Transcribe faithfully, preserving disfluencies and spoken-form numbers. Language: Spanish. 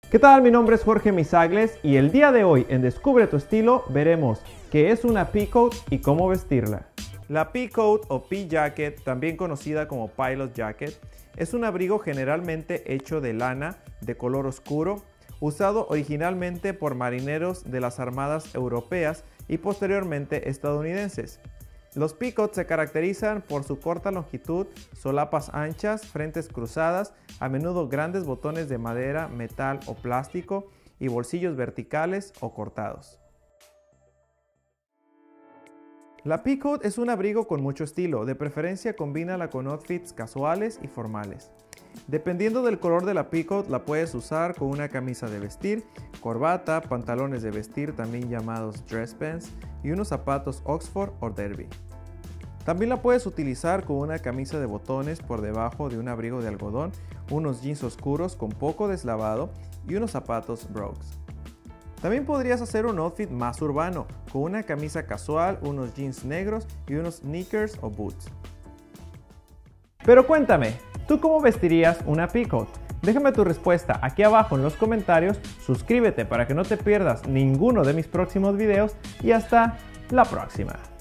¿Qué tal? Mi nombre es Jorge Misagles y el día de hoy en Descubre tu estilo veremos qué es una Peacoat y cómo vestirla. La Peacoat o Pea-Jacket, también conocida como Pilot Jacket, es un abrigo generalmente hecho de lana de color oscuro, usado originalmente por marineros de las armadas europeas y posteriormente estadounidenses. Los Peacoats se caracterizan por su corta longitud, solapas anchas, frentes cruzadas, a menudo grandes botones de madera, metal o plástico y bolsillos verticales o cortados. La Peacoat es un abrigo con mucho estilo, de preferencia combínala con outfits casuales y formales. Dependiendo del color de la Peacoat, la puedes usar con una camisa de vestir, corbata, pantalones de vestir también llamados dress pants y unos zapatos Oxford o Derby. También la puedes utilizar con una camisa de botones por debajo de un abrigo de algodón, unos jeans oscuros con poco deslavado y unos zapatos Brooks. También podrías hacer un outfit más urbano, con una camisa casual, unos jeans negros y unos sneakers o boots. Pero cuéntame, ¿tú cómo vestirías una Peacoat? Déjame tu respuesta aquí abajo en los comentarios, suscríbete para que no te pierdas ninguno de mis próximos videos y hasta la próxima.